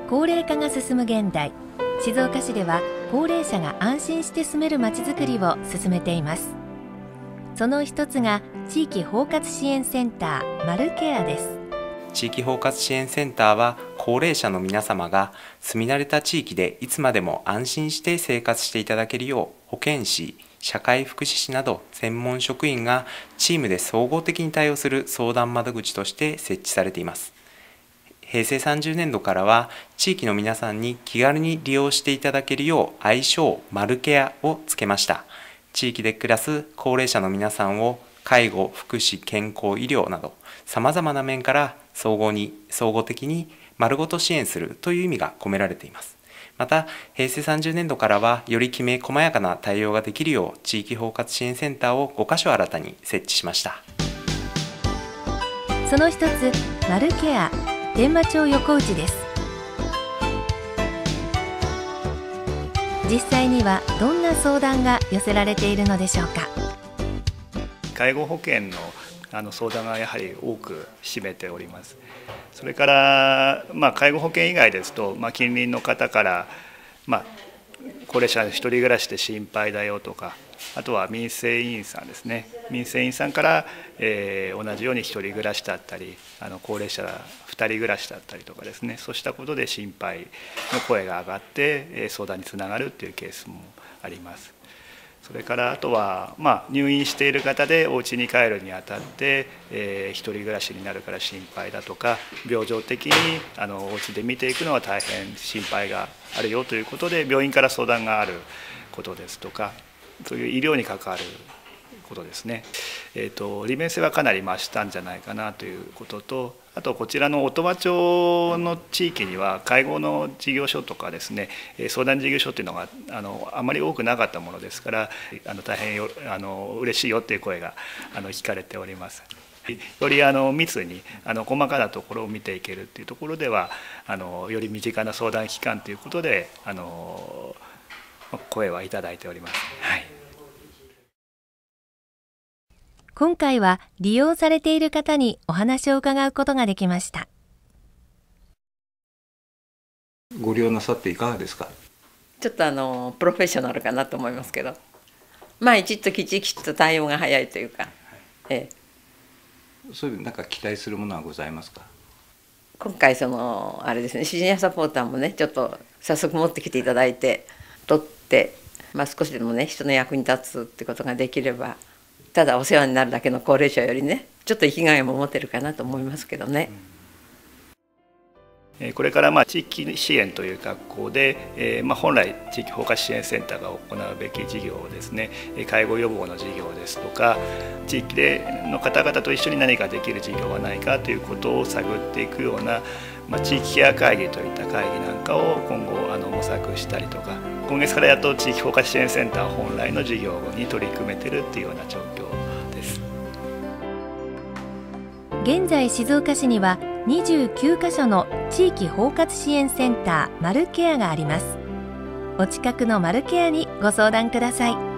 高齢化が進む現代、静岡市では高齢者が安心して住めるまちづくりを進めています。その一つが地域包括支援センターマルケアです。 地域包括支援センターは高齢者の皆様が住み慣れた地域でいつまでも安心して生活していただけるよう、保健師、社会福祉士など専門職員がチームで総合的に対応する相談窓口として設置されています。平成30年度からは地域の皆さんに気軽に利用していただけるよう愛称マルケアをつけました。地域で暮らす高齢者の皆さんを介護、福祉、健康、医療などさまざまな面から総合的に丸ごと支援するという意味が込められています。また、平成30年度からはよりきめ細やかな対応ができるよう地域包括支援センターを5カ所新たに設置しました。 その一つ、マルケア天満町横内です。実際にはどんな相談が寄せられているのでしょうか。 介護保険の相談がやはり多く占めております。それから、介護保険以外ですと、近隣の方から、高齢者の一人暮らしで心配だよとか、あとは民生委員さんですね、民生委員さんから、同じように一人暮らしだったり高齢者二人暮らしだったりとかですね、そうしたことで心配の声が上がって相談につながるというケースもあります。それからあとは、入院している方でお家に帰るにあたって、一人暮らしになるから心配だとか、病状的にお家で見ていくのは大変心配があるよということで病院から相談があることですとか、そういう医療に関わることですね。利便性はかなり増したんじゃないかなということと、あとこちらの音羽町の地域には介護の事業所とかですね、相談事業所っていうのがあまり多くなかったものですから、大変嬉しいよっていう声が聞かれております。より密に細かなところを見ていけるっていうところではより身近な相談機関ということで声はいただいております。はい。 今回は利用されている方にお話を伺うことができました。 ご利用なさっていかがですか。 ちょっとプロフェッショナルかなと思いますけど、一っときちっと対応が早いというか、 そういう期待するものはございますか。 今回あれですね、シニアサポーターもね、ちょっと早速持ってきていただいて取って、少しでもね人の役に立つってことができれば、ただお世話になるだけの高齢者よりね、ちょっと生きがいも持てるかなと思いますけどね。 これから地域支援という格好で、本来地域包括支援センターが行うべき事業をですね、介護予防の事業ですとか、地域の方々と一緒に何かできる事業はないかということを探っていくような、地域ケア会議といった会議なんかを今後模索したりとか、今月からやっと地域包括支援センター本来の事業に取り組めてるっていうような状況です。 現在静岡市には29カ所の地域包括支援センターマルケアがあります。お近くのマルケアにご相談ください。